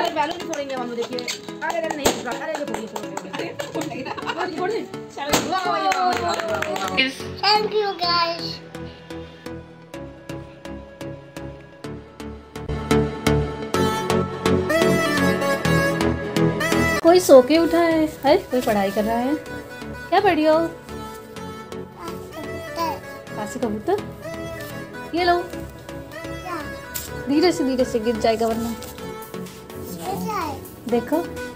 अरे बैलून फोड़ेंगे हम, देखिए। अरे अरे नहीं, अरे ये फोड़िए, फोड़ दे। Thank you guys. कोई सो के उठा है, कोई पढ़ाई कर रहा है। क्या पढ़ी हो? कासे कबूतर। ये लो, धीरे से गिर जाएगा वरना। देखो,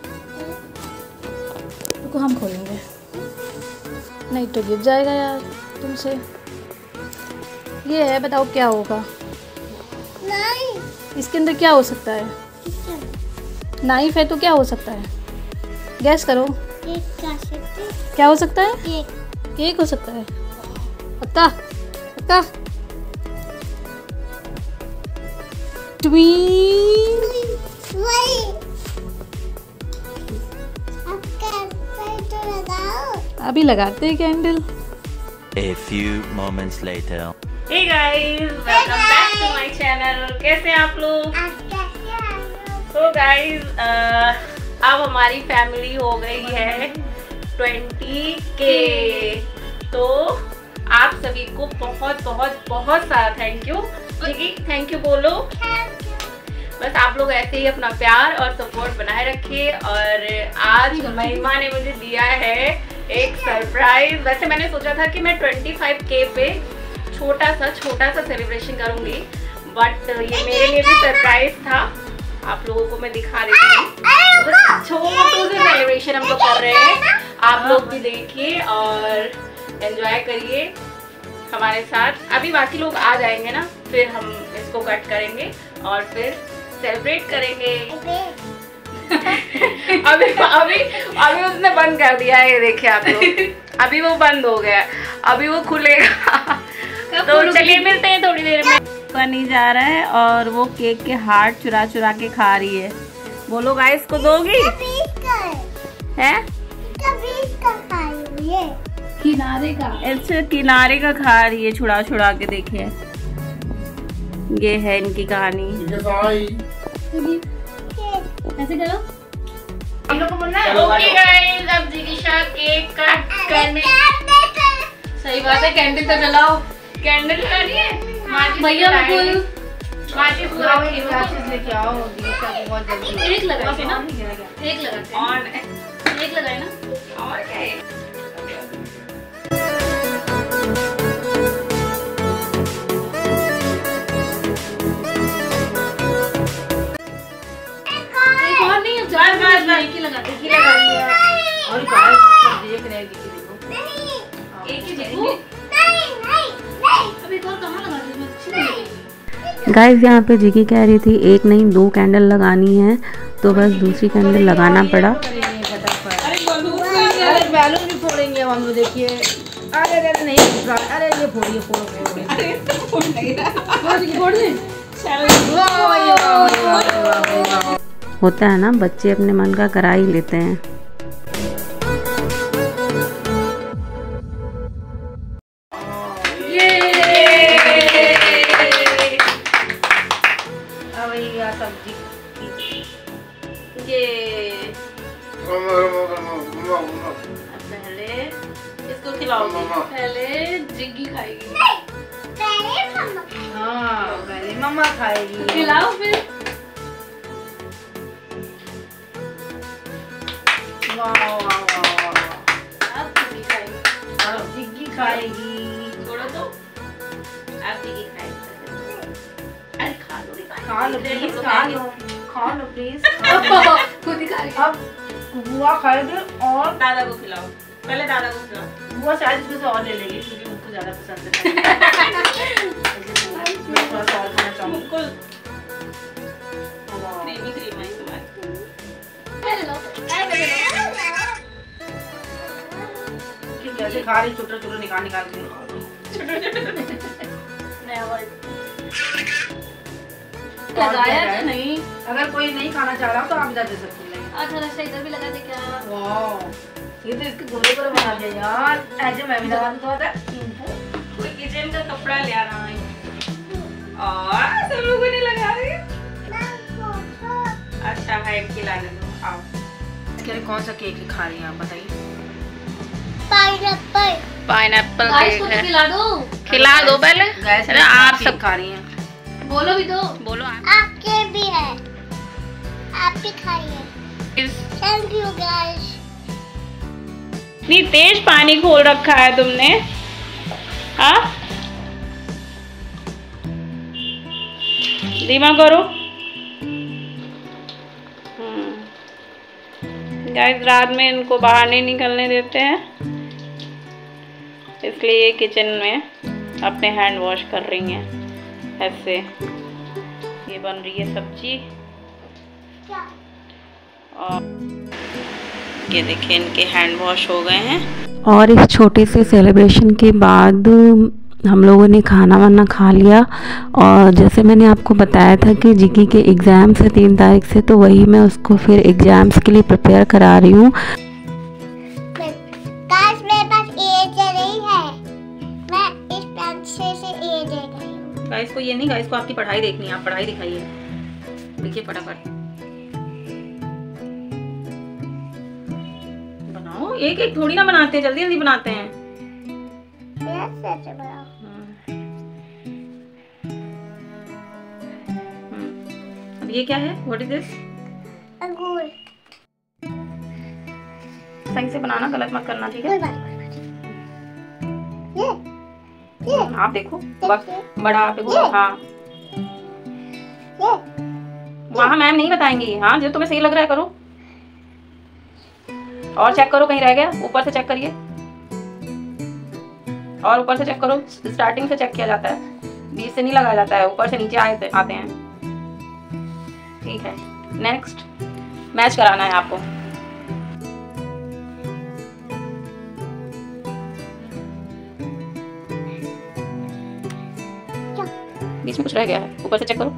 रुको हम खोलेंगे। नहीं तो गिर जाएगा यार तुमसे। ये है, बताओ क्या होगा? नहीं। इसके अंदर क्या हो सकता है? नाइफ है तो क्या हो सकता है? गैस करो। क्या हो सकता है? केक हो सकता है। पक्का पक्का। अभी लगाते हैं candle. A few moments later. Hey guys, welcome back to my channel. कैसे हैं आप लोग? So guys, अब हमारी फैमिली हो गई है 20K। तो आप सभी को बहुत बहुत बहुत सारा थैंक यू। थैंक यू बोलो। बस आप लोग ऐसे ही अपना प्यार और सपोर्ट बनाए रखिए। और आज महिमा ने मुझे दिया है एक सरप्राइज। वैसे मैंने सोचा था कि मैं 25K पे छोटा सा सेलिब्रेशन करूंगी, बट ये मेरे लिए भी सरप्राइज था। आप लोगों को मैं दिखा देती हूँ। छोटू से सेलिब्रेशन हम लोग कर रहे हैं। आप लोग भी देखिए और एंजॉय करिए हमारे साथ। अभी बाकी लोग आ जाएंगे ना, फिर हम इसको कट करेंगे और फिर सेलिब्रेट करेंगे। अभी अभी अभी उसने बंद कर दिया है, ये देखिए आप लोग। अभी वो बंद हो गया, अभी वो खुलेगा। तो चलिए मिलते हैं थोड़ी देर में। बनी जा रहा है और वो केक के हार्ट चुरा के खा रही है। बोलो गाइस, को दोगी? है किनारे का। अच्छा, किनारे का खा रही है, छुड़ा के। देखिए, ये है इनकी कहानी। ऐसे करो। हम लोग को बोलना है ओके गाइस, अब जिगिशा केक कट करने। सही बात है, कैंडल तो जलाओ। कैंडल जलानी है भैया। माचिस पूरा लेके आओ। बहुत जल्दी एक लगा के ना, एक लगाते हैं। और एक लगाए ना, और क्या है? गाइस, यहाँ पे जिगी कह रही थी एक नहीं 2 कैंडल लगानी है, तो बस दूसरी कैंडल लगाना पड़ा। अरे बैलून भी फोड़ेंगे हम, देखिए। अरे अरे नहीं, अरे ये फोड़िए, फोड़ दे। होता है ना, बच्चे अपने मन का करा ही लेते हैं। पहले इसको खिलाओगी? पहले जिग्गी खाएगी। हाँ, पहले मम्मा खाएगी। खिलाओ फिर। अब जिग्गी खाएगी। जिग्गी खाएगी। छोड़ो तो, अब जिग्गी खाएगी। अरे खा लो प्लीज, खा लो प्लीज। खुद ही खाएगी। अब बुआ खाएगी और दादा को खिलाओ। पहले दादा को खिलाओ। बुआ शायद इसमें से और ले लेगी क्योंकि उनको ज्यादा पसंद है। मैं थोड़ा सा और खाना चाहूँगी। क्रीमी है कैसे खा रही, छोटा निकाल के। लगाया तो नहीं। अगर कोई नहीं खाना चाह रहा तो आप इधर दे सकते हैं। अच्छा, रास्ता इधर भी लगा दे क्या? वाह, ये तो इसके गोले पर बना दिया यार। ऐसे मैं भी लगा दूंगा। कोई किचन का कपड़ा ले आना है और सब लोगों ने लगा दिया। अच्छा भाई एक खिला दे दो। आओ। कह रहे कौन सा केक खा रही हैं आप बताइए? पाइनएप्पल। पाइनएप्पल केक है। खिला दो पहले। गैस अरे आप सब खा रही हैं। बोलो भी दो। बोलो आप। आपके भी है, आप भी खाइए। Thank you guys. इतनी तेज पानी खोल रखा है तुमने, हाँ? धीमा करो। गाइस रात में इनको बाहर नहीं निकलने देते हैं, इसलिए किचन में अपने हैंड वॉश कर रही हैं ऐसे। ये बन रही है सब्जी और ये देखिए इनके हैंड वॉश हो गए हैं। और इस छोटे से सेलिब्रेशन के बाद हम लोगों ने खाना वाना खा लिया। और जैसे मैंने आपको बताया था कि जिग्गी के एग्ज़ाम्स है 3 तारीख से, तो वही मैं उसको फिर एग्ज़ाम्स के लिए प्रिपेयर करा रही हूँ। गाइस मेरे पास इरेजर नहीं है, मैं इस पेंसिल से इरेजर कर रही हूँ। गाइस को ये नहीं, गाइस को आपकी पढ़ाई देखनी है, आप पढ़ाई दिखाइए। देखिए फटाफट बनाओ। एक एक थोड़ी ना बनाते हैं, जल्दी जल्दी बनाते हैं। ऐसे बनाओ। अब ये क्या है? What is this? अंगूर। सही से बनाना, गलत मत करना, ठीक कोई है? बात नहीं। ये आप देखो, बड़ा आप देखो। हाँ ये वहाँ मैम नहीं बताएंगी। हाँ जो तुम्हें सही लग रहा है करो, और चेक करो कहीं रह गया। ऊपर से चेक करिए, और ऊपर से चेक करो। स्टार्टिंग से चेक किया जाता है, बीच से नहीं लगाया जाता है, ऊपर से नीचे आते हैं। ठीक है, नेक्स्ट मैच कराना है आपको। बीच में कुछ रह गया है, ऊपर से चेक करो।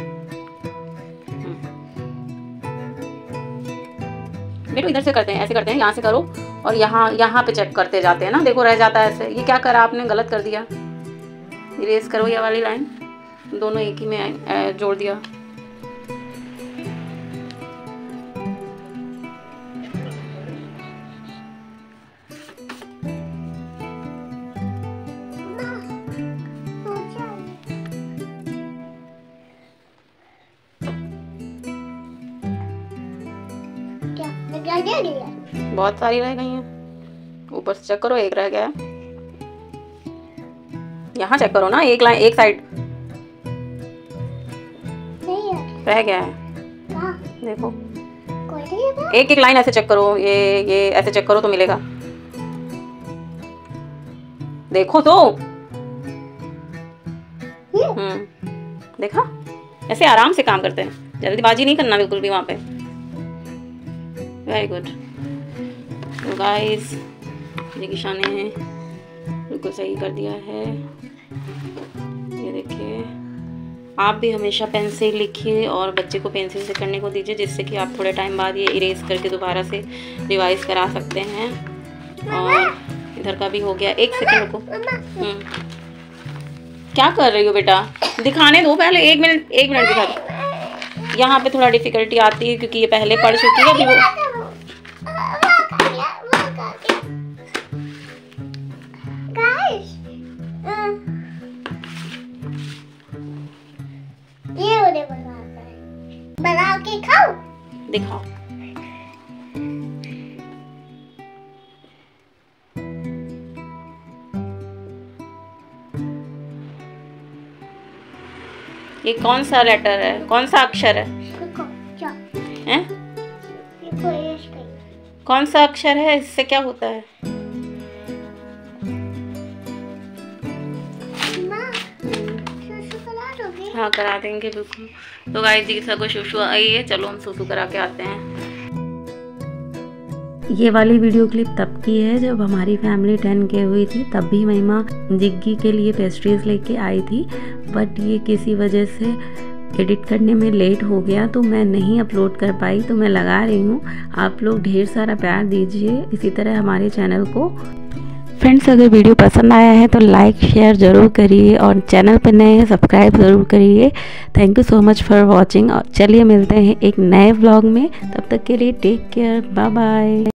बेटो इधर से करते हैं, ऐसे करते हैं, यहाँ से करो और यहाँ पे चेक करते जाते हैं ना। देखो रह जाता है ऐसे। ये क्या करा आपने? गलत कर दिया। इरेज करो ये वाली लाइन, दोनों एक ही में जोड़ दिया। बहुत सारी रह गई हैं। ऊपर से चेक करो, एक रह गया है। यहाँ चेक करो ना, एक लाइन, एक साइड रह गया है। देखो एक एक लाइन ऐसे चेक करो। ये ऐसे चेक करो तो मिलेगा। देखो तो देखा, ऐसे आराम से काम करते हैं, जल्दीबाजी नहीं करना बिल्कुल भी वहाँ पे। Very good. तो गाइस ये किशा ने बिल्कुल सही कर दिया है। ये देखिए, आप भी हमेशा पेन से लिखिए और बच्चे को पेंसिल से करने को दीजिए, जिससे कि आप थोड़े टाइम बाद ये इरेज करके दोबारा से रिवाइज करा सकते हैं। और इधर का भी हो गया। एक सेकंड रुको। क्या कर रही हो बेटा? दिखाने दो पहले, एक मिनट दिखा दो। यहाँ पे थोड़ा डिफिकल्टी आती है क्योंकि ये पहले पढ़ चुकी है। अभी वो बना के खाओ। दिखाओ। ये कौन सा लेटर है? कौन सा अक्षर है? हैं? कौन सा अक्षर है? इससे क्या होता है? हाँ करा देंगे बिल्कुल। तो गाइस जी सबको शुशु आई है, चलो हम शुशु करा के आते हैं। ये वाली वीडियो क्लिप तब की है जब हमारी फैमिली 10K हुई थी। तब भी महिमा जिग्गी के लिए पेस्ट्रीज लेके आई थी, बट ये किसी वजह से एडिट करने में लेट हो गया तो मैं नहीं अपलोड कर पाई। तो मैं लगा रही हूँ, आप लोग ढेर सारा प्यार दीजिए इसी तरह हमारे चैनल को। फ्रेंड्स, अगर वीडियो पसंद आया है तो लाइक शेयर ज़रूर करिए और चैनल पर नए हैं सब्सक्राइब ज़रूर करिए। Thank you so much for watching. और चलिए मिलते हैं एक नए व्लॉग में, तब तक के लिए टेक केयर, बाय बाय।